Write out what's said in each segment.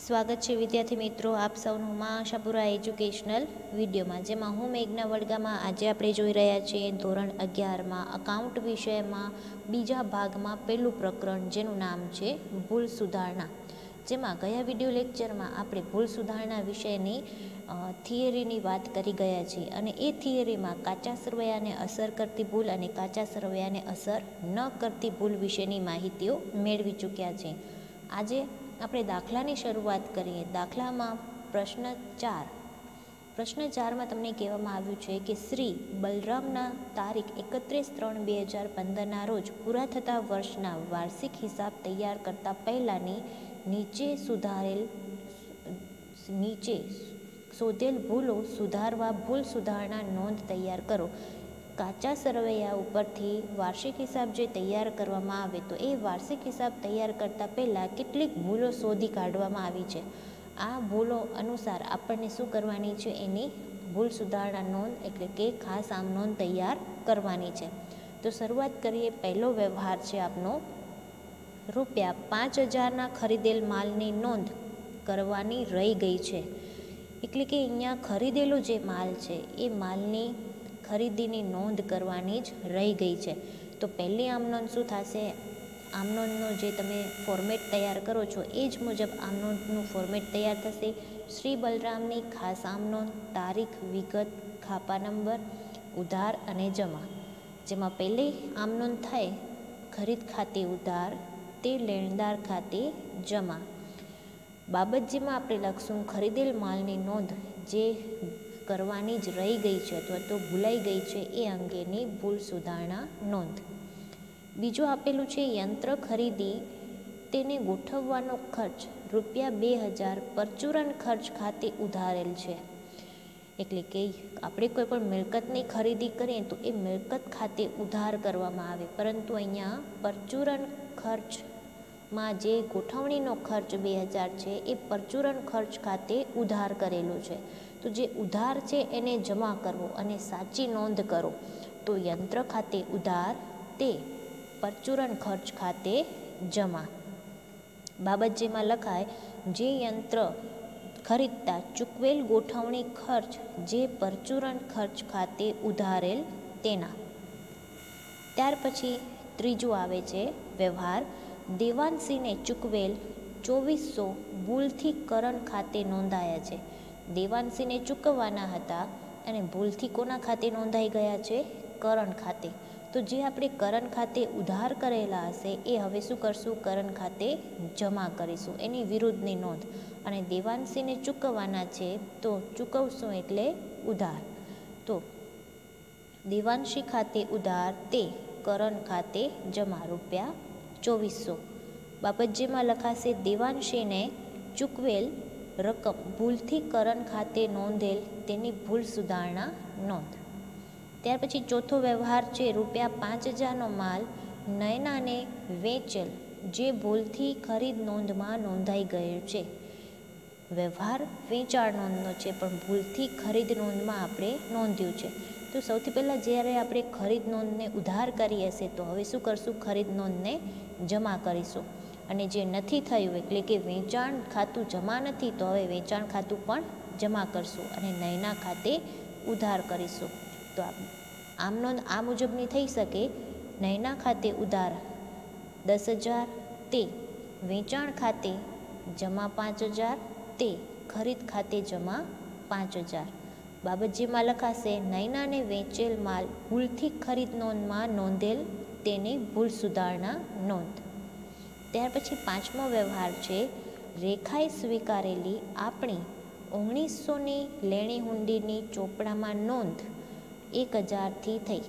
સ્વાગત છે વિદ્યાર્થી મિત્રો આપ સૌનું માં આશાપુરા એજ્યુકેશનલ વિડીયોમાં, જેમાં હું મેઘના વડગામાં આજે આપણે જોઈ રહ્યા છીએ ધોરણ 11માં અકાઉન્ટ વિષયમાં બીજા ભાગમાં પહેલું પ્રકરણ, જેનું નામ છે ભૂલ સુધારણા. જેમાં ગયા વિડીયો લેક્ચરમાં આપણે ભૂલ સુધારણા વિષયની થિયરીની વાત કરી ગયા છીએ, અને એ થિયરીમાં કાચા સરવૈયાને અસર કરતી ભૂલ અને કાચા સરવૈયાને અસર ન કરતી ભૂલ વિશેની માહિતીઓ મેળવી ચૂક્યા છે. આજે આપણે દાખલાની શરૂઆત કરીએ. દાખલામાં પ્રશ્ન 4માં તમને કહેવામાં આવ્યું છે કે શ્રી બલરામના તારીખ 31/3/2015ના રોજ પૂરા થતા વર્ષના વાર્ષિક હિસાબ તૈયાર કરતા પહેલાંની નીચે શોધેલ ભૂલો સુધારવા ભૂલ સુધારણા નોંધ તૈયાર કરો. કાચા સરવૈયા ઉપરથી વાર્ષિક હિસાબ જે તૈયાર કરવામાં આવે તો એ વાર્ષિક હિસાબ તૈયાર કરતાં પહેલાં કેટલીક ભૂલો શોધી કાઢવામાં આવી છે. આ ભૂલો અનુસાર આપણને શું કરવાની છે, એની ભૂલ સુધારણા નોંધ એટલે કે ખાસ આમ નોંધ તૈયાર કરવાની છે. તો શરૂઆત કરીએ. પહેલો વ્યવહાર છે આપનો, ₹5000ના ખરીદેલ માલની નોંધ કરવાની રહી ગઈ છે. એટલે કે અહીંયા ખરીદેલો જે માલ છે એ માલની ખરીદીની નોંધ કરવાની જ રહી ગઈ છે. તો પહેલી આમનોંધ શું થશે? આમનોંધનો જે તમે ફોર્મેટ તૈયાર કરો છો એ જ મુજબ આમનોંધનું ફોર્મેટ તૈયાર થશે. શ્રી બલરામની ખાસ આમનોંધ, તારીખ, વિગત, ખાપા નંબર, ઉધાર અને જમા. જેમાં પહેલી આમનોંધ થાય ખરીદ ખાતે ઉધાર, તે લેણદાર ખાતે જમા. બાબત જેમાં આપણે લખશું ખરીદેલ માલની નોંધ જે કરવાની જ રહી ગઈ છે અથવા તો ભૂલાઈ ગઈ છે એ અંગેની ભૂલ સુધારણા નોંધ. બીજું આપેલું છે યંત્ર ખરીદી, તેને ગોઠવવાનો ખર્ચ ₹2000 પરચુરણ ખર્ચ ખાતે ઉધારેલ છે. એટલે કે આપણે કોઈ પણ મિલકતની ખરીદી કરીએ તો એ મિલકત ખાતે ઉધાર કરવામાં આવે, પરંતુ અહીંયા પરચુરણ ખર્ચમાં જે ગોઠવણીનો ખર્ચ 2000 છે એ પરચુરણ ખર્ચ ખાતે ઉધાર કરેલો છે. તો જે ઉધાર છે એને જમા કરવો અને સાચી નોંધ કરો. તો યંત્ર ખાતે ઉધાર, તે પરચુરણ ખર્ચ ખાતે જમા. બાબત જેમાં લખાય જે યંત્ર ખરીદતા ચૂકવેલ ગોઠવણી ખર્ચ જે પરચુરણ ખર્ચ ખાતે ઉધારેલ તેના. ત્યાર પછી ત્રીજું આવે છે વ્યવહાર, દેવાંશીને ચૂકવેલ 2400 ભૂલથી કરણ ખાતે નોંધાયા છે. દેવાંશીને ચૂકવવાના હતા અને ભૂલથી કોના ખાતે નોંધાઈ ગયા છે? કરણ ખાતે. તો જે આપણે કરણ ખાતે ઉધાર કરેલા હશે એ હવે શું કરશું? કરણ ખાતે જમા કરીશું, એની વિરુદ્ધની નોંધ. અને દેવાંશીને ચૂકવવાના છે તો ચૂકવશું એટલે ઉધાર. તો દેવાંશી ખાતે ઉધાર, તે કરણ ખાતે જમા ₹2400. બાબત જેમાં લખાશે દેવાંશીને ચૂકવેલ રકમ ભૂલથી કરણ ખાતે નોંધેલ, તેની ભૂલ સુધારણા નોંધ. ત્યાર પછી ચોથો વ્યવહાર છે ₹5000નો માલ નયનાને વેચેલ, જે ભૂલથી ખરીદ નોંધમાં નોંધાઈ ગયેલ છે. વ્યવહાર વેચાણ નોંધનો છે પણ ભૂલથી ખરીદ નોંધમાં આપણે નોંધ્યું છે. તો સૌથી પહેલાં જ્યારે આપણે ખરીદ નોંધને ઉધાર કરી હશે તો હવે શું કરશું? ખરીદ નોંધને જમા કરીશું. અને જે નથી થયું એટલે કે વેચાણ ખાતું જમા નથી તો હવે વેચાણ ખાતું પણ જમા કરશું અને નયના ખાતે ઉધાર કરીશું. તો આમ નોંધ આ મુજબની થઈ શકે. નયના ખાતે ઉધાર 10000, તે વેચાણ ખાતે જમા 5000, તે ખરીદ ખાતે જમા 5000. બાબત જેમાં લખાશે નયનાને વેચેલ માલ ભૂલથી ખરીદ નોંધમાં નોંધેલ, તેની ભૂલ સુધારણા નોંધ. ત્યાર પછી પાંચમો વ્યવહાર છે રેખાએ સ્વીકારેલી આપણી 1900ની લેણી હુંડીની ચોપડામાં નોંધ 1000થી થઈ.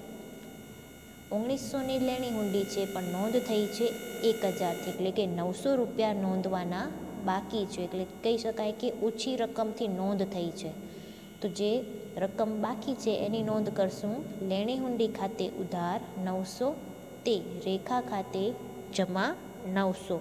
1900ની લેણી હુંડી છે પણ નોંધ થઈ છે 1000થી, એટલે કે ₹900 નોંધવાના બાકી છે. એટલે કહી શકાય કે ઓછી રકમથી નોંધ થઈ છે. તો જે રકમ બાકી છે એની નોંધ કરશું. લેણી હુંડી ખાતે ઉધાર 900, તે રેખા ખાતે જમા 900.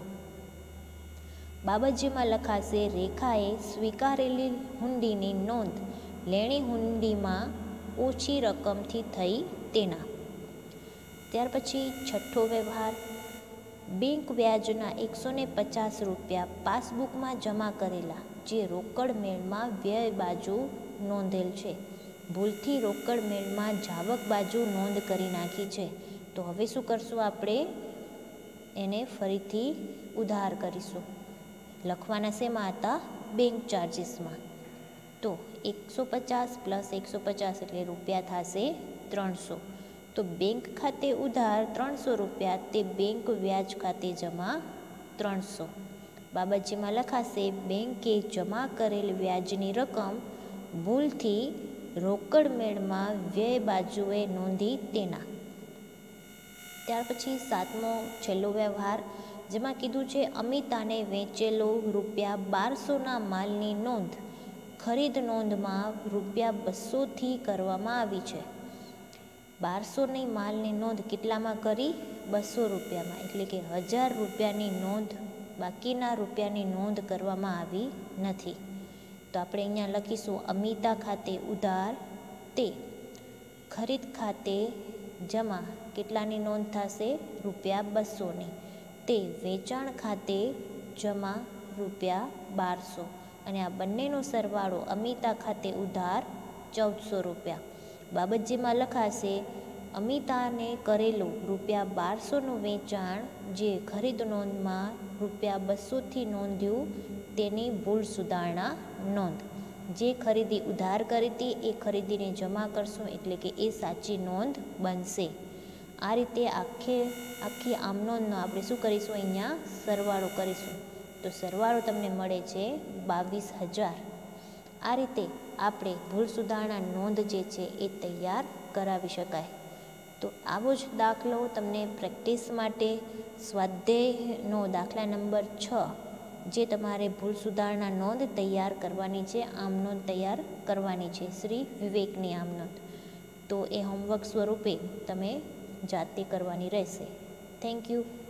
બાબત જેમાં લખાશે રેખાએ સ્વીકારેલી હુંડીની નોંધ લેણી હુંડીમાં ઓછી રકમથી થઈ તેના. ત્યાર પછી છઠ્ઠો વ્યવહાર બેંક વ્યાજના 150 રૂપિયા પાસબુકમાં જમા કરેલા, જે રોકડ મેળમાં વ્યય બાજુ નોંધેલ છે. ભૂલથી રોકડ મેળમાં જાવક બાજુ નોંધ કરી નાખી છે. તો હવે શું કરશું? આપણે એને ફરીથી ઉધાર કરીશું. લખવાના શેમાં હતા? બેંક ચાર્જીસમાં. તો 150 પ્લસ 150 એટલે રૂપિયા થશે 300. તો બેંક ખાતે ઉધાર 300 રૂપિયા, તે બેંક વ્યાજ ખાતે જમા 300. બાબતજીમાં લખાશે બેંકે જમા કરેલ વ્યાજની રકમ ભૂલથી રોકડ મેળમાં વ્યય બાજુએ નોંધી તેના. ત્યાર પછી 7મો છેલ્લો વ્યવહાર, જેમાં કીધું છે અમિતાને વેચેલો રૂપિયા 1200ના માલની નોંધ ખરીદ નોંધમાં રૂપિયા 200થી કરવામાં આવી છે. 1200ની માલની નોંધ કેટલામાં કરી? 200 રૂપિયામાં. એટલે કે 1000 રૂપિયાની નોંધ, બાકીના રૂપિયાની નોંધ કરવામાં આવી નથી. તો આપણે અહીંયા લખીશું અમિતા ખાતે ઉધાર, તે ખરીદ ખાતે જમા કેટલાની નોંધ થશે? રૂપિયા 200ની. તે વેચાણ ખાતે જમા રૂપિયા 1200. અને આ બંનેનો સરવાળો અમિતા ખાતે ઉધાર 1400 રૂપિયા. બાબતજીમાં લખાશે અમિતાને કરેલું રૂપિયા 1200નું વેચાણ, જે ખરીદ નોંધમાં રૂપિયા 200થી નોંધ્યું, તેની ભૂલ સુધારણા નોંધ. જે ખરીદી ઉધાર કરી હતી એ ખરીદીને જમા કરશું, એટલે કે એ સાચી નોંધ બનશે. આ રીતે આખી આમ નોંધનો આપણે શું કરીશું? અહીંયા સરવાળો કરીશું. તો સરવાળો તમને મળે છે 22,000. આ રીતે આપણે ભૂલ સુધારણા નોંધ જે છે એ તૈયાર કરાવી શકાય. તો આવો જ દાખલો તમને પ્રેક્ટિસ માટે સ્વાધ્યાયનો દાખલા નંબર 6, જે તમારે ભૂલ સુધારણા નોંધ તૈયાર કરવાની છે, આમ નોંધ તૈયાર કરવાની છે, શ્રી વિવેકની આમ નોંધ. તો એ હોમવર્ક સ્વરૂપે તમે જાતે કરવાની રહેશે. Thank you.